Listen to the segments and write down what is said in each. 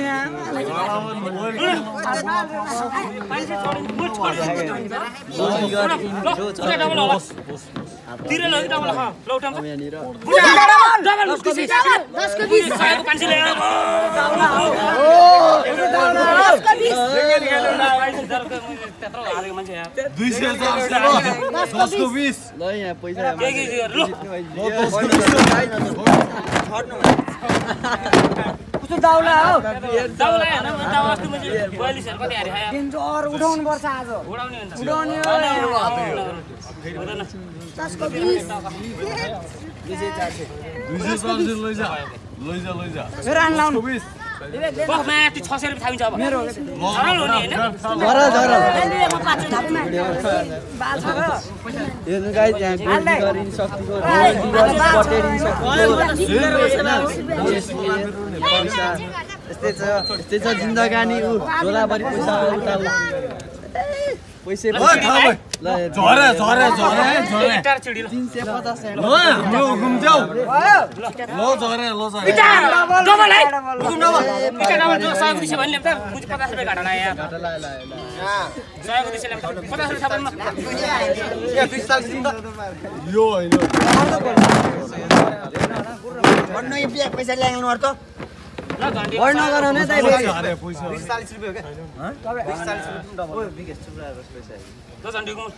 दाउला हो दाउला हैन दाउ अस्ति मैले 42 कति हारे खायो दिन्छ और उठाउनु पर्छ आज उडाउने हुन्छ उडाउने हुँदैन 10 को 20 लैजा फेरि आन लाउनु माथि 600 रुपैयाँ थामिन्छ अब मेरो सरल हो नि हैन म 5 थाप्ने बाछ र हेर्नु गाइस यहाँ गोली गरिन शक्तिको पटेरिन यस्तै छ जिन्दगानी उ झोलाभरि पैसा उताल्नु पैसा झरे 350 ल हाम्रो हुकुम जाऊ ल झरे डबल है हुकुम डबल पिटा डबल जो सहयोग दिन्छ भन्ने त मुझे 50 रुपैयाँ घाटा लाग्यो सहयोग दिन्छ 50 रुपैयाँ थाप्नु यो हैन भन्नु यो पैसा ल्याउनु अर्थ ल घण्टी गर्न गराउने दाइ झरे पैसा 40 रुपैयाँ के ह 40 रुपैयाँ डबल बिगेस्ट चुप्रा पैसा ल घण्टी गुम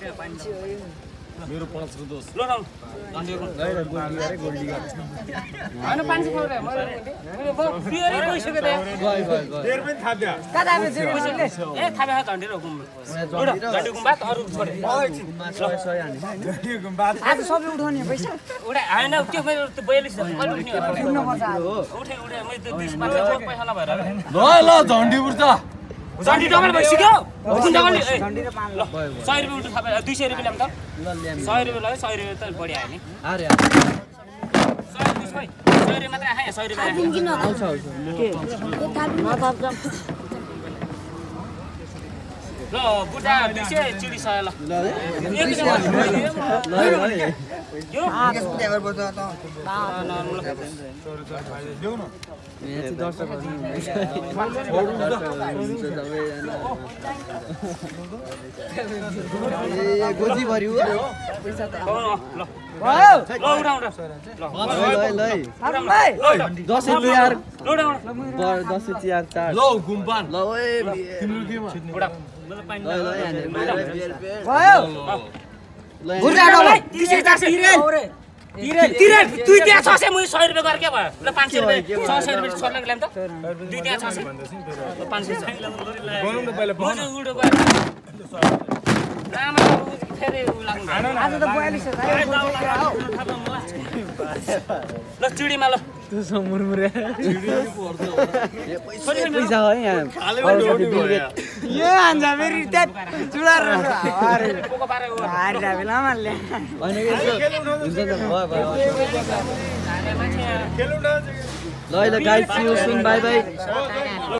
मेरो 5 को दोस्त ल घण्टी गुम गएर गोल्डी गर हैन 500 खौरे मैले बियरै गइसक्यो त गयो फेर पनि थाप्या कता बेच्यो ए थाबे घण्टी र गुम घण्टी गुम बात अरु छोडे 100 हानि हैन आज सबै उठाउने पैसा उडा हैन त्यो मेरो 42 कहिले उठ्ने हो उठ्नु पर्छ आज उठे मैले त 20 500 पैसा नभएर ल झन्डी बुर्छ झण्डी डबल भइसक्यो हुकुम डबल ए झन्डी र 5 ल 100 रुपैयाँ उल्टो थापे 200 रुपैयाँ ल्याम त ल ल्याम 100 रुपैयाँ लाग्यो 100 रुपैयाँ त बढी आयो नि अरे 100 रुपैयाँ मात्र आयो 100 रुपैयाँ आउँछ ल बुढा 200 चिडी 100 ल ल यो देऊ न यहाँ दर्शकहरु ए गोजी भरि हो पैसा त ल भयो ल उडा ल भाइ दसैँ तिहार ल उडा दसैँ तिहार चाड ल गुम्पान ल ओए तिम्रो केमा उडा ल ल यहाँ भयो ल गुर्जा डबल 200 400 तिरे दुई त्यहाँ 600 म 100 रुपैयाँ गरेँ के भयो ल 500 रुपैयाँ 600 रुपैयाँ छोड्न ल्याम त दुई त्यहाँ 600 ल 500 चाहिँ गरौँ न पहिला म चाहिँ उडो गएर आमा फेरि लाग्नु आज त 42 ल चिडीमा ल पैसा हो यहाँ यो हान्छ फेरि त्यहाँ चुडार अरे पोको पारे हारि राबेला मान्ले होइन के हुन्छ नि भयो मान्छे ल guys see you soon bye by